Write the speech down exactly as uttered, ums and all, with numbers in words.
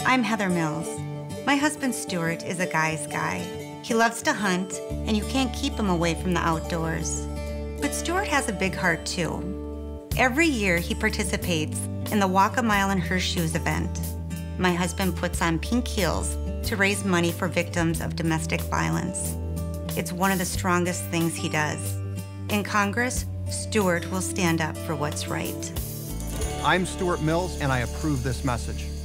I'm Heather Mills. My husband Stewart is a guy's guy. He loves to hunt, and you can't keep him away from the outdoors. But Stewart has a big heart too. Every year he participates in the Walk a Mile in Her Shoes event. My husband puts on pink heels to raise money for victims of domestic violence. It's one of the strongest things he does. In Congress, Stewart will stand up for what's right. I'm Stewart Mills, and I approve this message.